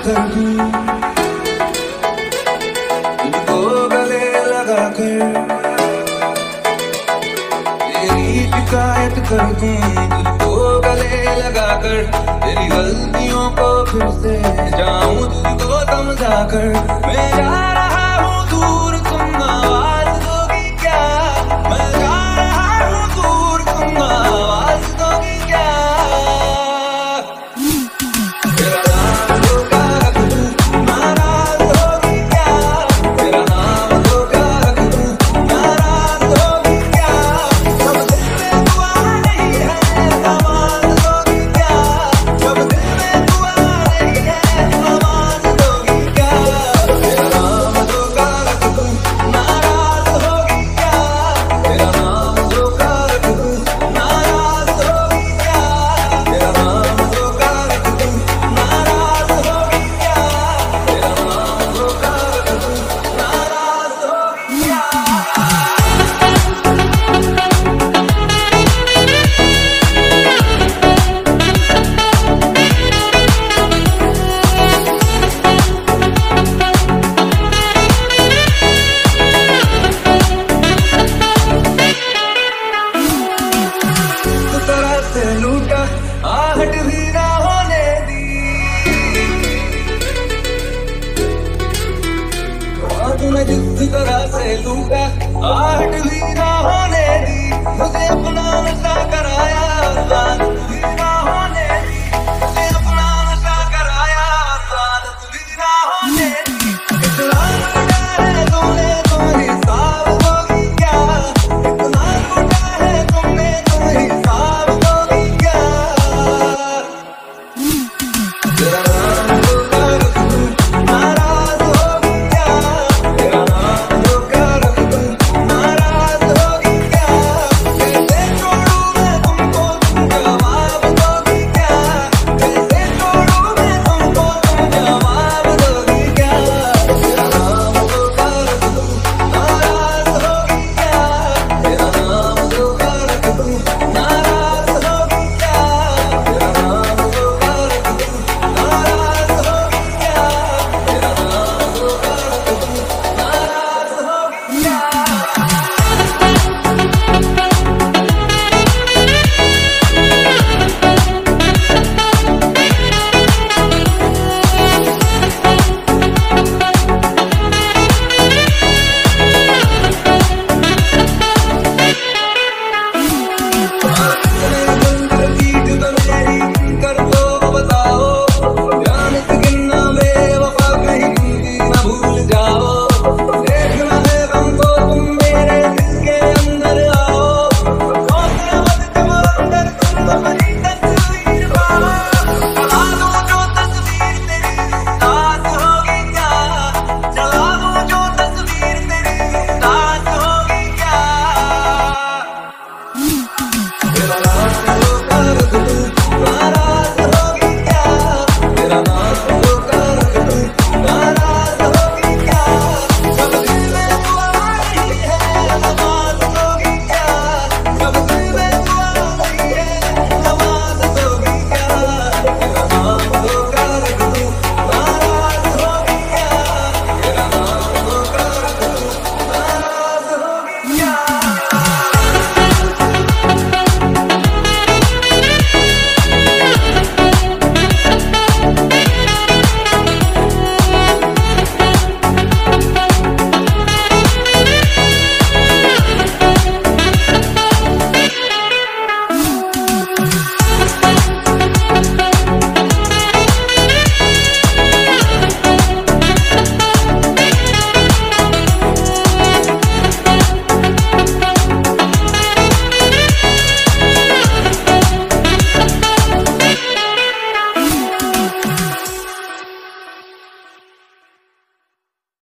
कर दूं तुझको गले लगा कर, तेरी शिकायत कर दूं तुझको गले लगा कर, तेरी गलतियों को फिर से जाऊं तुझको समझा कर। मैं जा रहा हूँ दूर, तुम आवाज दोगी क्या? मैं जा रहा हूँ दूर, तुम आवाज दोगी क्या? तेरा नाम धोखा रख दूं, नाराज होगी क्या? तेरा नाम धोखा रख दूं, नाराज होगी क्या? जब दिल में दुआ नहीं है आवाज दोगी क्या? जब दिल में दुआ नहीं है आवाज दोगी क्या? तेरा नाम धोखा रख दूं, नाराज होगी क्या? तेरा नाम धोखा रख दूं, नाराज होगी क्या? तेरा नाम धोखा रख दूं, नाराज होगी क्या? तेरा नाम धोखा रख दूं, नाराज होगी क्या? जिस तरह से लूटा आहट भी ना होने दी, हाँ तूने जिस तरह से लूटा आहट भी ना होने दी, मुझे अपना नशा